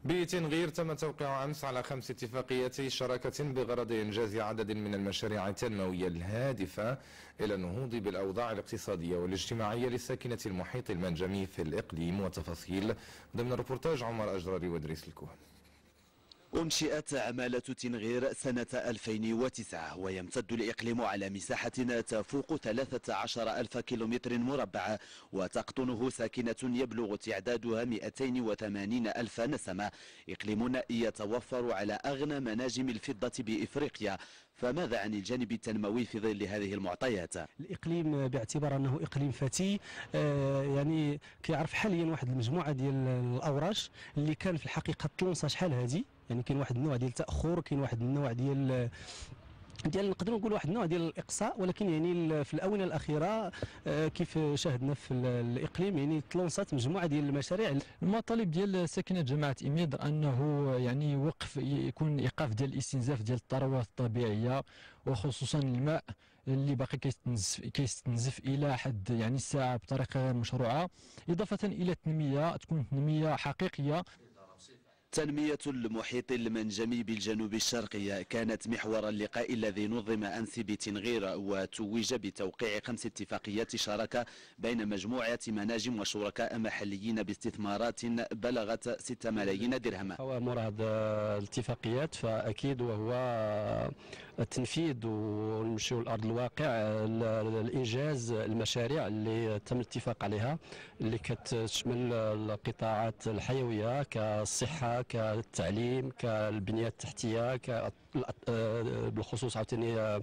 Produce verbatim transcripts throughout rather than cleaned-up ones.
بتنغير تم توقيع أمس على خمس اتفاقيات شراكة بغرض إنجاز عدد من المشاريع التنموية الهادفة إلى النهوض بالأوضاع الاقتصادية والاجتماعية لساكنة المحيط المنجمي في الإقليم. وتفاصيل ضمن ريبورتاج عمر أجراري وإدريس الكوهن. أنشئت عمالة تنغير سنة ألفين وتسعة ويمتد الإقليم على مساحة تفوق ثلاثة عشر ألف كيلومتر مربع وتقطنه ساكنة يبلغ تعدادها مئتين وثمانين ألف نسمة. إقليم يتوفر على أغنى مناجم الفضة بإفريقيا. فماذا عن الجانب التنموي في ظل هذه المعطيات؟ الإقليم باعتبار أنه إقليم فتي آه يعني كيعرف حاليا واحد المجموعة ديال الأوراش اللي كان في الحقيقة تلونصا شحال هذه، يعني كاين واحد النوع ديال التأخر، كاين واحد النوع ديال ديال نقدروا نقولوا واحد النوع ديال الاقصاء، ولكن يعني في الاونه الاخيره كيف شاهدنا في الاقليم يعني تلونصات مجموعه ديال المشاريع. المطالب ديال ساكنه جماعه إميدر انه يعني وقف يكون ايقاف ديال الاستنزاف ديال الثروات الطبيعيه وخصوصا الماء اللي باقي كيستنزف كيستنزف الى حد يعني الساعه بطريقه غير مشروعه، اضافه الى التنميه تكون تنميه حقيقيه. تنمية المحيط المنجمي بالجنوب الشرقي كانت محور اللقاء الذي نظم أمس بتنغير وتوج بتوقيع خمس اتفاقيات شراكة بين مجموعة مناجم وشركاء محليين باستثمارات بلغت ستة ملايين درهم. هو مراد الاتفاقيات فأكيد وهو التنفيذ ونمشيو لأرض الواقع الإنجاز المشاريع اللي تم الاتفاق عليها اللي كتشمل القطاعات الحيوية كالصحة كالتعليم كالبنية التحتية بالخصوص عاوتاني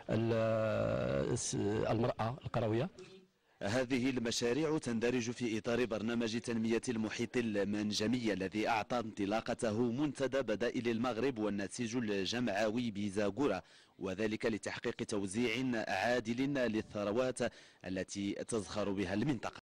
المرأة القروية. هذه المشاريع تندرج في إطار برنامج تنمية المحيط المنجمي الذي أعطى انطلاقته منتدى بدائل المغرب والنسيج الجمعوي بزاغورة، وذلك لتحقيق توزيع عادل للثروات التي تزخر بها المنطقة.